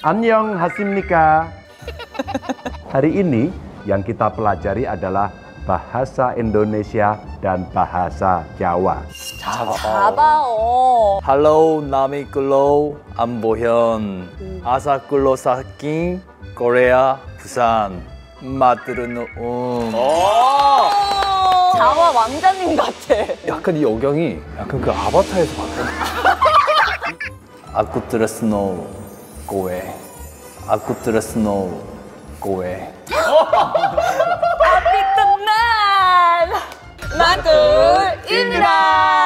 Annyeonghasimnika. Hari ini yang kita pelajari adalah bahasa Indonesia dan bahasa Jawa. 잡아오. Hello, 나미클로 안보현. 아사클로 사킨 코리아 부산. 마드르노 자와 왕자님 같아. 약간 이 억양이 약간 그 아바타에서 봤거든. 아쿠트레스노 고에. 아쿠트레스노 고에. 아피크만 만둘입니다.